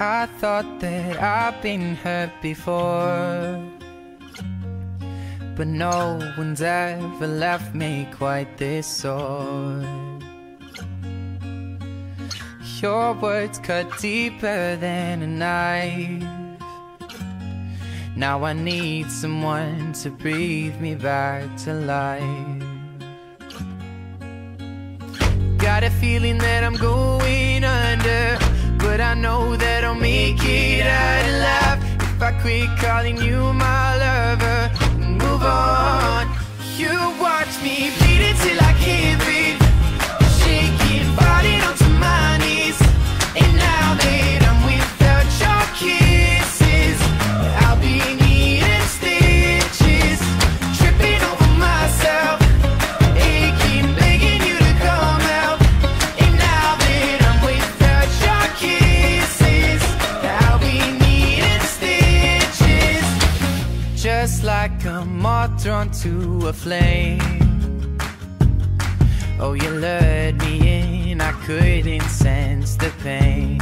I thought that I've been hurt before, but no one's ever left me quite this sore. Your words cut deeper than a knife. Now I need someone to breathe me back to life. Got a feeling that I'm going under, but I know that I'll make it out alive if I quit calling you my lover and move on. You watch me bleed until I can't breathe, shaking, falling onto my knees. And now that I'm without your kisses, I'll be needing stitches, tripping over myself, aching, begging you to come out. And now that I'm without your kisses, I'll be needing stitches, just like a moth drawn to a flame. Oh, you lured me in, I couldn't sense the pain.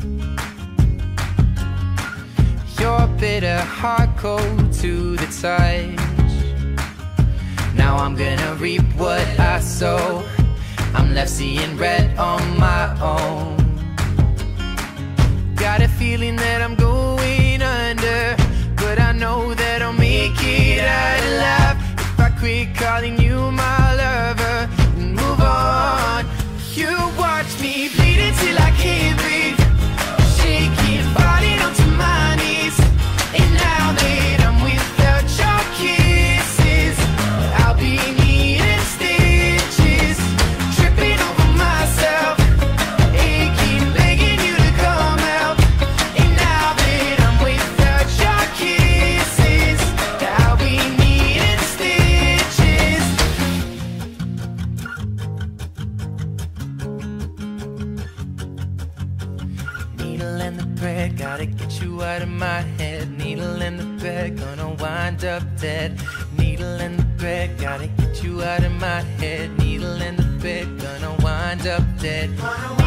Your bitter heart cold to the touch. Now I'm gonna reap what I sow. I'm left seeing red on my own. Got a feeling that I'm going under, but I know that I'll make it out alive if I quit calling you my lover and move on. You watch me bleed until I can't breathe, shaking, falling onto my knees. And now that I'm without your kisses, I'll be needing stitches, tripping over myself, aching, begging you to come out. And now that I'm without your kisses, I'll be needing stitches. Needle and the thread, gotta get you out of my head. Needle and the thread, gonna wind up dead. Needle and the thread, gotta get you out of my head. Needle and the thread, gonna wind up dead.